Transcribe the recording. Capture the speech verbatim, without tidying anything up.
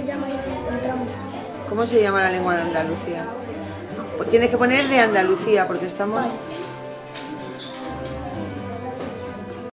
llama y entramos. ¿Cómo se llama la lengua de Andalucía? Pues tienes que poner de Andalucía porque estamos... Vale.